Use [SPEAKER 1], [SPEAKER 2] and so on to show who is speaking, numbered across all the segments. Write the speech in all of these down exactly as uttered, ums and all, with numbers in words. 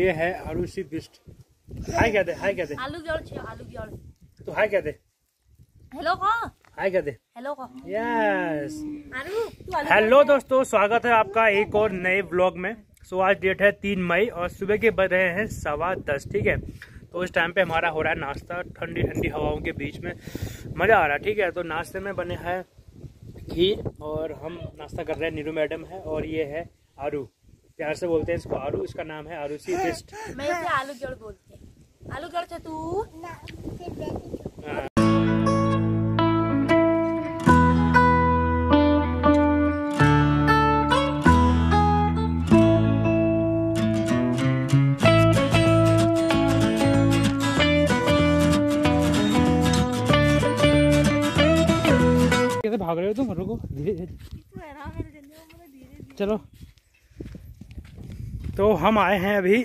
[SPEAKER 1] ये है आरुषि बिस्ट। हाय कह दे, हाय कह दे।
[SPEAKER 2] आलू जोड़ छे, आलू जोड़।
[SPEAKER 1] तो हाय कह दे।
[SPEAKER 2] हेलो को।
[SPEAKER 1] हाय कह दे।
[SPEAKER 2] हेलो को।
[SPEAKER 1] यस।
[SPEAKER 2] आलू तू आलू।
[SPEAKER 1] हेलो दोस्तों, स्वागत है आपका एक और नए व्लॉग में। सो आज डेट है तीन मई और सुबह के बज रहे हैं सवा दस। ठीक है, तो इस टाइम पे हमारा हो रहा है नाश्ता ठंडी ठंडी हवाओं के बीच में, मज़ा आ रहा है। ठीक है, तो नाश्ते में बने हैं घी और हम नाश्ता कर रहे हैं। नीरू मैडम है और ये है आरू, प्यार से बोलते हैं इसको आरू। इसका नाम है आरुषि बिस्ट।
[SPEAKER 2] मैं इसे आलू जोड़ बोलती हूँ। आलू जोड़ छे तू।
[SPEAKER 1] कैसे भाग रहे हो तुम? रुको, धीरे धीरे चलो। तो हम आए हैं अभी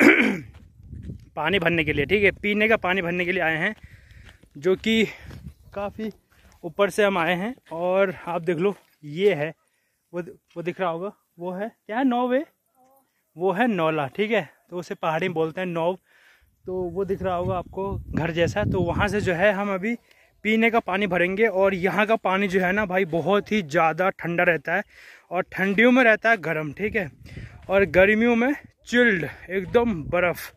[SPEAKER 1] पानी भरने के लिए। ठीक है, पीने का पानी भरने के लिए आए हैं, जो कि काफ़ी ऊपर से हम आए हैं। और आप देख लो, ये है वो वो दिख रहा होगा, वो है क्या है, नौव है, वो है नौला। ठीक है, तो उसे पहाड़ी में बोलते हैं नौव। तो वो दिख रहा होगा आपको घर जैसा। तो वहाँ से जो है हम अभी पीने का पानी भरेंगे। और यहाँ का पानी जो है ना भाई, बहुत ही ज़्यादा ठंडा रहता है और ठंडियों में रहता है गर्म। ठीक है, और गर्मियों में चिल्ड, एकदम बर्फ।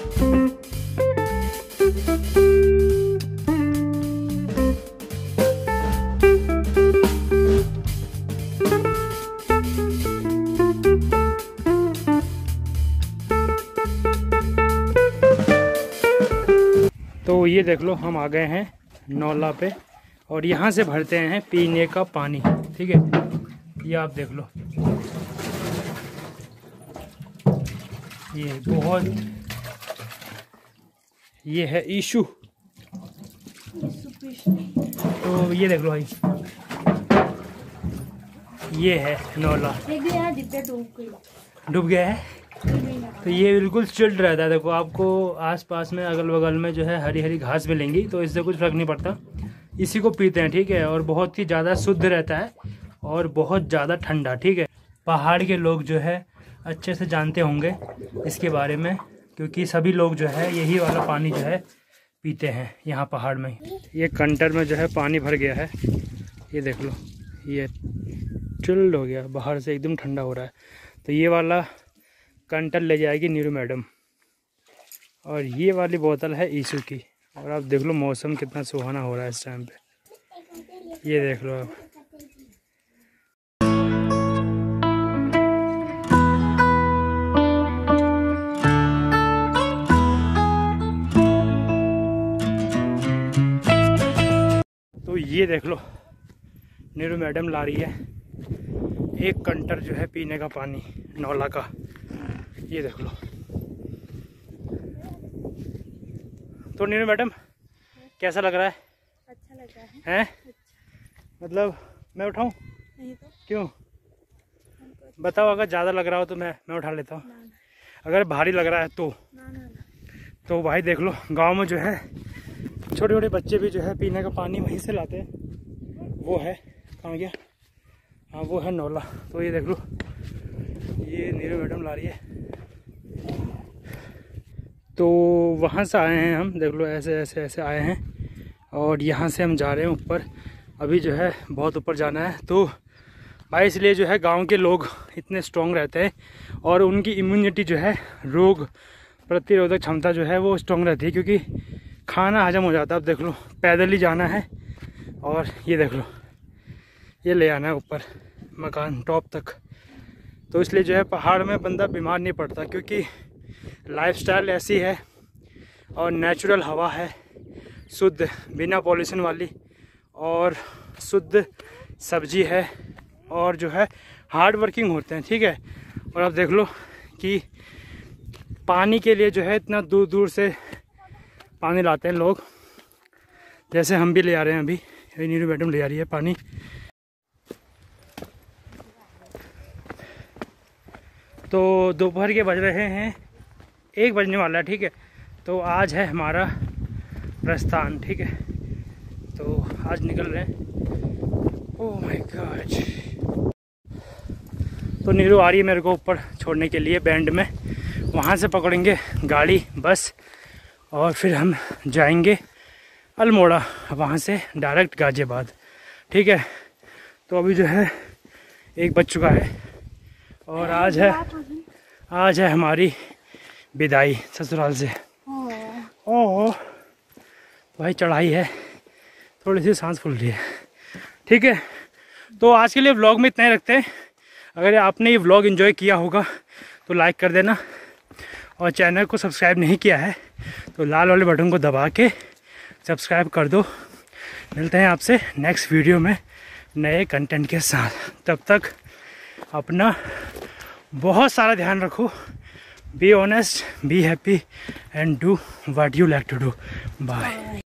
[SPEAKER 1] तो ये देख लो, हम आ गए हैं नौला पे और यहाँ से भरते हैं पीने का पानी। ठीक है, ये आप देख लो, ये बहुत, ये है ईशु। तो ये देख लो भाई, ये है नौला। डूब गया है। तो ये बिल्कुल चिल्ड रहता है। देखो, आपको आसपास में अगल बगल में जो है हरी हरी घास मिलेंगी, तो इससे कुछ फर्क नहीं पड़ता। इसी को पीते हैं। ठीक है, और बहुत ही ज़्यादा शुद्ध रहता है और बहुत ज़्यादा ठंडा। ठीक है, पहाड़ के लोग जो है अच्छे से जानते होंगे इसके बारे में, क्योंकि सभी लोग जो है यही वाला पानी जो है पीते हैं यहाँ पहाड़ में। ये कंटर में जो है पानी भर गया है, ये देख लो, ये चिल्ड हो गया, बाहर से एकदम ठंडा हो रहा है। तो ये वाला कंटर ले जाएगी नीरू मैडम और ये वाली बोतल है ईशू की। और आप देख लो मौसम कितना सुहाना हो रहा है इस टाइम पे, ये देख लो आप। तो ये देख लो, नीरू मैडम ला रही है एक कंटर जो है पीने का पानी नौला का, ये देख लो। तो नीरू मैडम, कैसा लग रहा है?
[SPEAKER 2] अच्छा लग रहा है।
[SPEAKER 1] हैं?
[SPEAKER 2] अच्छा।
[SPEAKER 1] मतलब मैं उठाऊं?
[SPEAKER 2] नहीं तो
[SPEAKER 1] क्यों बताओ? अगर ज़्यादा लग रहा हो तो मैं मैं उठा लेता हूँ। अगर भारी लग रहा है तो
[SPEAKER 2] ना, ना, ना।
[SPEAKER 1] तो भाई देख लो, गांव में जो है छोटे छोटे बच्चे भी जो है पीने का पानी वहीं से लाते हैं। वो है, कहाँ गया? हाँ, वो है नौला। तो ये देख लो, ये नीरू मैडम ला रही है। तो वहाँ से आए हैं हम, देख लो, ऐसे ऐसे ऐसे आए हैं और यहाँ से हम जा रहे हैं ऊपर। अभी जो है बहुत ऊपर जाना है। तो भाई इसलिए जो है गांव के लोग इतने स्ट्रॉन्ग रहते हैं और उनकी इम्यूनिटी जो है, रोग प्रतिरोधक क्षमता जो है वो स्ट्रॉन्ग रहती है, क्योंकि खाना हजम हो जाता है। अब देख लो, पैदल ही जाना है और ये देख लो, ये ले आना है ऊपर मकान टॉप तक। तो इसलिए जो है पहाड़ में बंदा बीमार नहीं पड़ता, क्योंकि लाइफस्टाइल ऐसी है और नेचुरल हवा है, शुद्ध, बिना पॉल्यूशन वाली, और शुद्ध सब्जी है, और जो है हार्ड वर्किंग होते हैं। ठीक है, और अब देख लो कि पानी के लिए जो है इतना दूर दूर से पानी लाते हैं लोग, जैसे हम भी ले आ रहे हैं। अभी नीरू मैडम ले आ रही है पानी। तो दोपहर के बज रहे हैं, एक बजने वाला है। ठीक है, तो आज है हमारा प्रस्थान। ठीक है, तो आज निकल रहे हैं। Oh my god. तो नीरू आ रही है मेरे को ऊपर छोड़ने के लिए बैंड में। वहाँ से पकड़ेंगे गाड़ी बस और फिर हम जाएंगे अल्मोड़ा, वहाँ से डायरेक्ट गाज़ियाबाद। ठीक है, तो अभी जो है एक बज चुका है और आज है आज है हमारी विदाई ससुराल से। ओह भाई चढ़ाई है, थोड़ी सी सांस फूल रही है। ठीक है, तो आज के लिए व्लॉग में इतना ही रखते हैं। अगर आपने ये व्लॉग एंजॉय किया होगा तो लाइक कर देना, और चैनल को सब्सक्राइब नहीं किया है तो लाल वाले बटन को दबा के सब्सक्राइब कर दो। मिलते हैं आपसे नेक्स्ट वीडियो में नए कंटेंट के साथ। तब तक अपना बहुत सारा ध्यान रखो। Be honest, be happy and do what you like to do. Bye.